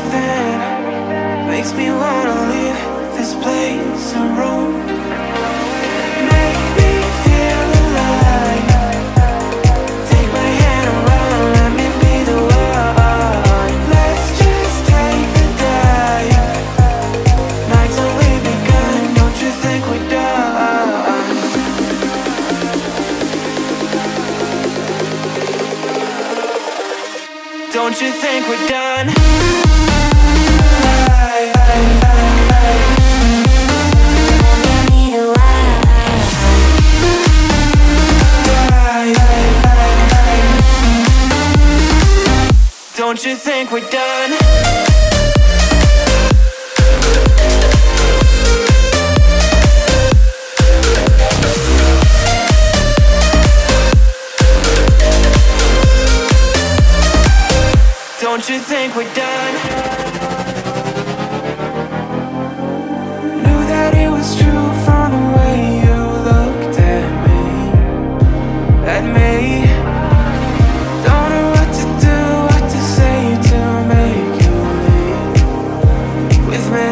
everything makes me wanna leave this place and roam. Make me feel alive. Take my hand around, let me be the one. Let's just take the dive. Night's only begun, don't you think we're done? Don't you think we're done? Don't you think we're done? Don't you think we're done? Knew that it was true from the way you looked at me. Don't know what to do, what to say to make you leave with me.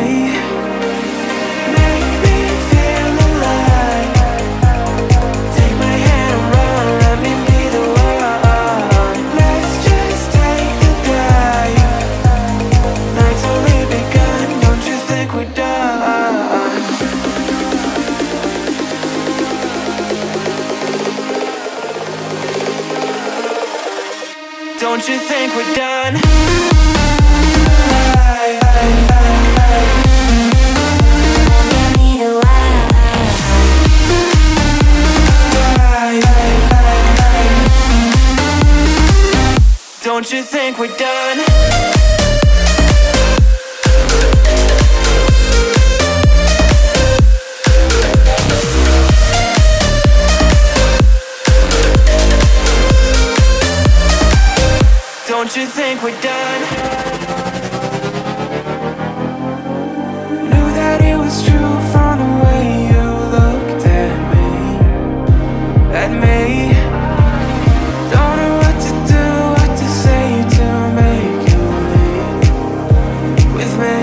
Make me feel alive. Take my hand around, let me be the one. Let's just take the dive. Night's only begun, don't you think we're done? Don't you think we're done? Don't you think we're done? Don't you think we're done? Knew that it was true from the way you looked at me. Don't know what to do, what to say to make you leave with me.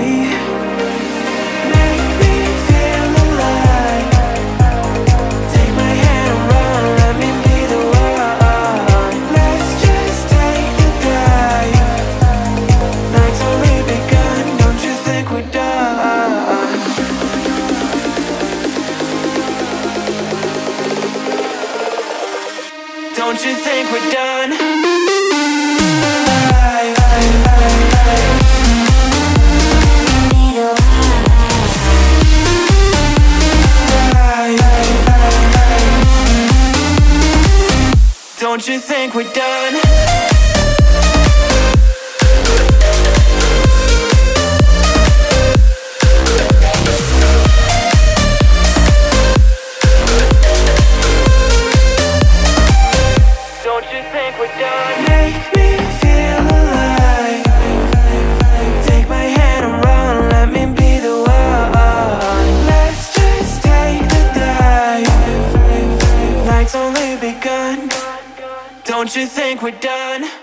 Make me feel alive. Take my hand around, let me be the one. Let's just take the dive. Night's only begun, don't you think we're done? Don't you think we're done? Don't you think we're done? Don't you think we're done? Make me feel alive. Take my hand around, let me be the one. Let's just take the dive. Night's only begun. Don't you think we're done?